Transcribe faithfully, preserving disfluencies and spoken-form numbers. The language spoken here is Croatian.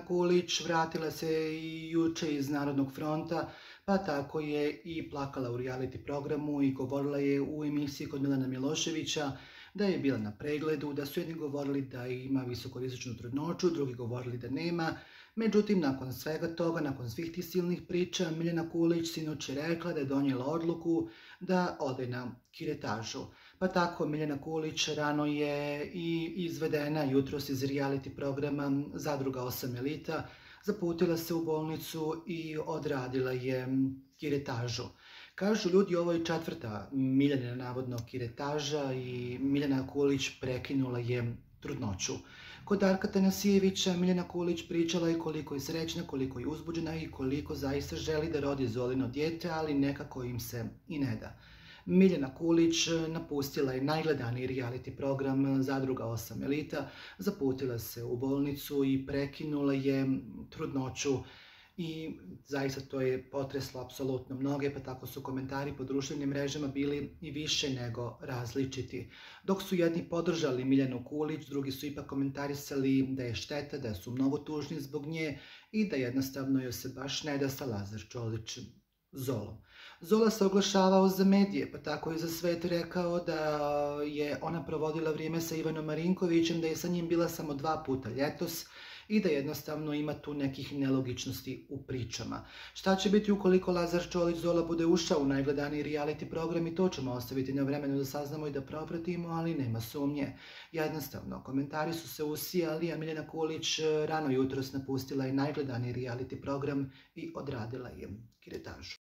Miljana Kulić vratila se i juče iz Narodnog fronta, pa tako je i plakala u reality programu i govorila je u emisiji kod Milana Miloševića da je bila na pregledu, da su jedni govorili da ima visokorizičnu trudnoću, drugi govorili da nema. Međutim, nakon svega toga, nakon svih tih silnih priča, Miljana Kulić sinoć je rekla da je donijela odluku da ode na kiretažu. Pa tako Miljana Kulić rano je i izvedena jutros iz reality programa Zadruga osam elita, zaputila se u bolnicu i odradila je kiretažu. Kažu ljudi, ovo je četvrta Miljanina navodno kiretaža i Miljana Kulić prekinula je trudnoću. Kod Darka Tanasijevića Miljana Kulić pričala je koliko je srećna, koliko je uzbuđena i koliko zaista želi da rodi Zolino dijete, ali nekako im se i ne da. Miljana Kulić napustila je najgledaniji reality program Zadruga osam elita, zaputila se u bolnicu i prekinula je trudnoću i zaista to je potreslo apsolutno mnoge, pa tako su komentari po društvenim mrežama bili i više nego različiti. Dok su jedni podržali Miljanu Kulić, drugi su ipak komentarisali da je šteta, da su mnogo tužni zbog nje i da jednostavno joj se baš ne da sa Lazar Čolić Zolom. Zola se oglašavao za medije, pa tako i za svet rekao da je ona provodila vrijeme sa Ivanom Marinkovićem, da je sa njim bila samo dva puta ljetos i da jednostavno ima tu nekih nelogičnosti u pričama. Šta će biti ukoliko Lazar Čolić Zola bude ušao u najgledaniji reality program, i to ćemo ostaviti na vremenu da saznamo i da propratimo, ali nema sumnje. Jednostavno, komentari su se usijali, a Miljana Kulić rano jutros napustila je najgledaniji reality program i odradila je kiretažu.